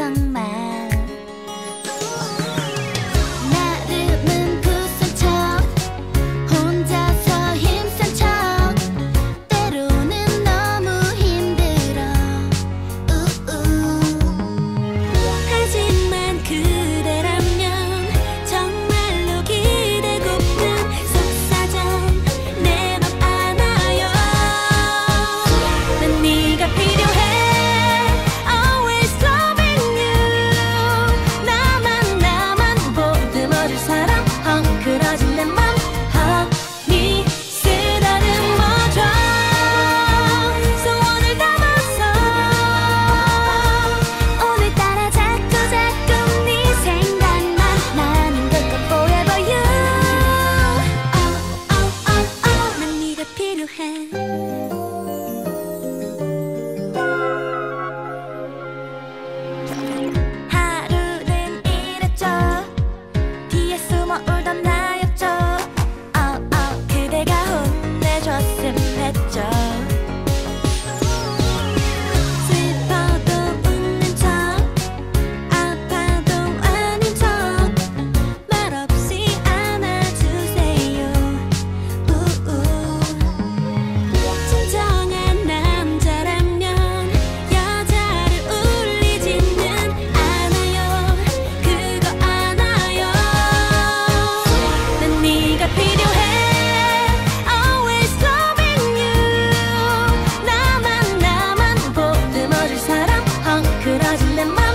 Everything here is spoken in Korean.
정말. 나름은 굳은 척, 혼자서 힘센 척, 때로는 너무 힘들어. 하지만 그대라면 정말로 기대고픈 속사정 내 맘 안아요. 난 네가 필요해. Always loving you. 나만 보듬어줄 사람. 헝클어진 내 맘 허니 쓰다듬어줘. 소원을 담아서 오늘따라 자꾸 네 생각만 나는 그것 forever you. 난 네가 필요해. 하루는 이랬죠. 뒤에 숨어 울던 나였죠. 그대가 혼내줬음 했죠. 슬퍼도 웃는 척, 아파도 아닌 척, 말없이 안아주세요. 진정한 남자라면 여자를 울리지는 않아요. 그거 알아요. 난 네가 필요해. Always loving you. 나만 보듬어줄 사람. 헝클어진 내 맘